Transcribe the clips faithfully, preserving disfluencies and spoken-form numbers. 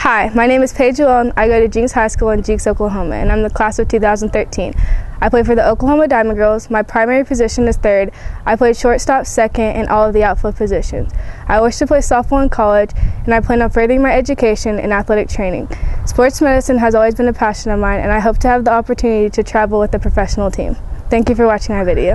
Hi, my name is Paige Luellen. I go to Jenks High School in Jenks, Oklahoma, and I'm the class of two thousand thirteen. I play for the Oklahoma Diamond Girls. My primary position is third. I played shortstop, second, and all of the outfield positions. I wish to play softball in college, and I plan on furthering my education and athletic training. Sports medicine has always been a passion of mine, and I hope to have the opportunity to travel with a professional team. Thank you for watching my video.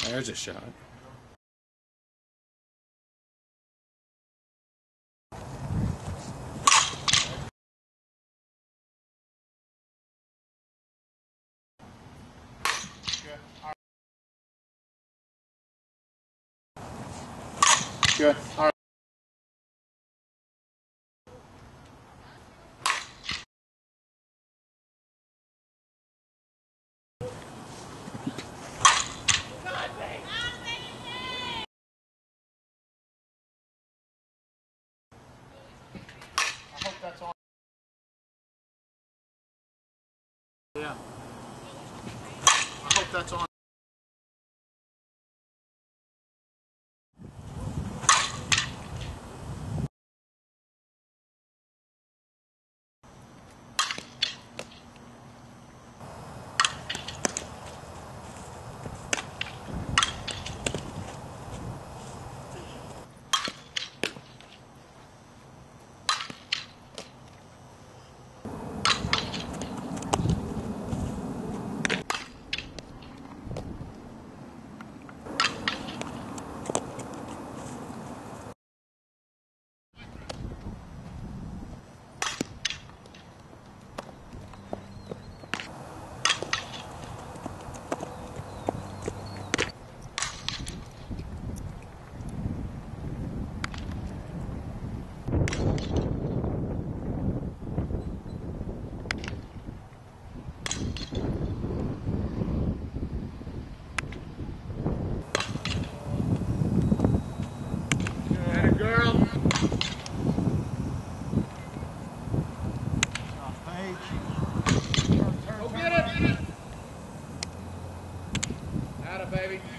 There's a shot. Good. All right. I hope that's on. Yeah. I hope that's on. Girl. Paige. Go get it. Atta baby.